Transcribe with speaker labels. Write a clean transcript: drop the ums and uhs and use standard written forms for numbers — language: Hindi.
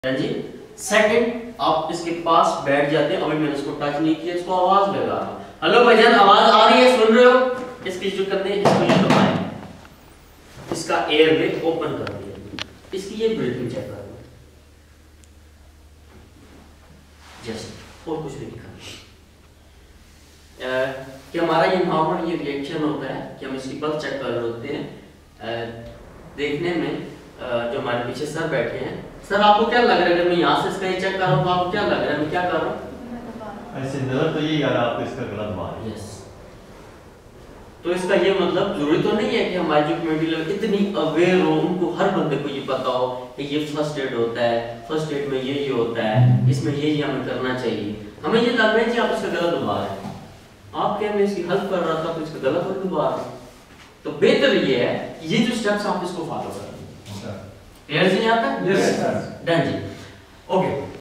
Speaker 1: जी सेकंड आप इसके पास बैठ जाते हैं। अभी मैंने इसको टच नहीं किया, इसको आवाज लगा रहा हूं। हेलो भाईजान, आवाज आ रही है, सुन रहे हो? इसकी जो करते हैं, इसको ये दबाएं, इसका एयर वे ओपन कर दिया, इसकी ये ब्रीथिंग चेक कर लो, जस्ट और कुछ नहीं दिखा। कि हमारा ये नॉर्मल ये रिएक्शन होता है कि हम इसकी पल्स चेक कर रहे होते हैं। देखने में जो हमारे पीछे सर बैठे हैं, सर आपको क्या लग रहा है? अगर मैं यहाँ से इसका ये चेक कर रहा हूँ तो आपको क्या लग रहा है? मैं क्या कर रहा हूँ?
Speaker 2: ऐसे नजर तो यही आ रहा है आपको इसका गलत बात।
Speaker 1: यस, तो इसका ये मतलब जरूरी तो नहीं है कि हमारी जो कम्युनिटी लोग इतनी अवेयर हो, उनको हर बंदे को ये पता हो कि ये फर्स्ट एड होता है, फर्स्ट एड में ये होता है, इसमें ये हमें करना चाहिए। हमें ये लग रहा है कि आप इसका गलत दबा रहे हैं। आप क्या, मैं इसकी हेल्प कर रहा था तो इसका गलत दबा रहा हूँ। तो बेहतर ये है कि ये जो स्टेप्स आप इसको फॉलो करें। क्लियर जी यहाँ तक?
Speaker 2: Yes sir.
Speaker 1: डन जी, ओके।